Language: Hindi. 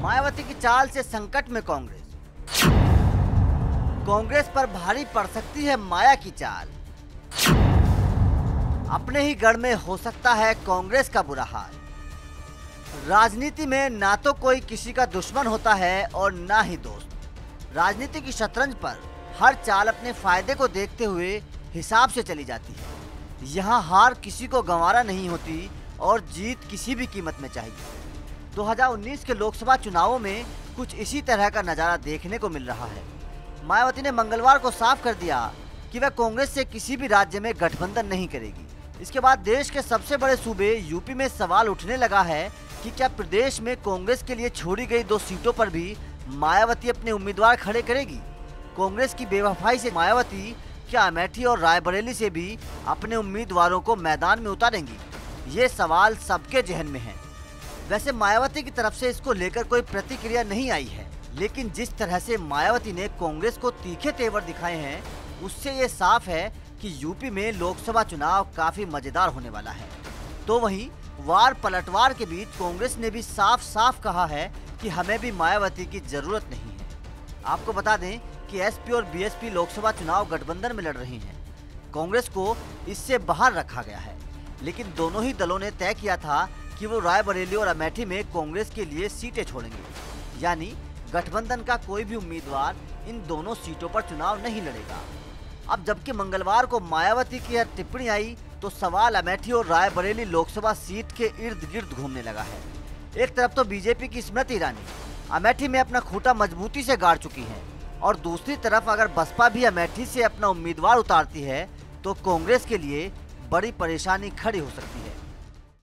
मायावती की चाल से संकट में कांग्रेस। कांग्रेस पर भारी पड़ सकती है माया की चाल। अपने ही गढ़ में हो सकता है कांग्रेस का बुरा हाल। राजनीति में ना तो कोई किसी का दुश्मन होता है और ना ही दोस्त। राजनीति की शतरंज पर हर चाल अपने फायदे को देखते हुए हिसाब से चली जाती है। यहाँ हार किसी को गंवारा नहीं होती और जीत किसी भी कीमत में चाहिए। 2019 के लोकसभा चुनावों में कुछ इसी तरह का नज़ारा देखने को मिल रहा है। मायावती ने मंगलवार को साफ कर दिया कि वह कांग्रेस से किसी भी राज्य में गठबंधन नहीं करेगी। इसके बाद देश के सबसे बड़े सूबे यूपी में सवाल उठने लगा है कि क्या प्रदेश में कांग्रेस के लिए छोड़ी गई 2 सीटों पर भी मायावती अपने उम्मीदवार खड़े करेगी। कांग्रेस की बेवफाई से मायावती क्या अमेठी और रायबरेली से भी अपने उम्मीदवारों को मैदान में उतारेंगी? ये सवाल सबके जहन में है। वैसे मायावती की तरफ से इसको लेकर कोई प्रतिक्रिया नहीं आई है, लेकिन जिस तरह से मायावती ने कांग्रेस को तीखे तेवर दिखाए हैं, उससे ये साफ है कि यूपी में लोकसभा चुनाव काफी मजेदार होने वाला है। तो वहीं वार पलटवार के बीच कांग्रेस ने भी साफ साफ कहा है कि हमें भी मायावती की जरूरत नहीं है। आपको बता दें कि एसपी और बीएसपी लोकसभा चुनाव गठबंधन में लड़ रही हैं। कांग्रेस को इससे बाहर रखा गया है, लेकिन दोनों ही दलों ने तय किया था कि वो रायबरेली और अमेठी में कांग्रेस के लिए सीटें छोड़ेंगे। यानी गठबंधन का कोई भी उम्मीदवार इन दोनों सीटों पर चुनाव नहीं लड़ेगा। अब जबकि मंगलवार को मायावती की यह टिप्पणी आई तो सवाल अमेठी और रायबरेली लोकसभा सीट के इर्द गिर्द घूमने लगा है। एक तरफ तो बीजेपी की स्मृति ईरानी अमेठी में अपना खूंटा मजबूती से गाड़ चुकी है, और दूसरी तरफ अगर बसपा भी अमेठी से अपना उम्मीदवार उतारती है तो कांग्रेस के लिए बड़ी परेशानी खड़ी हो सकती है।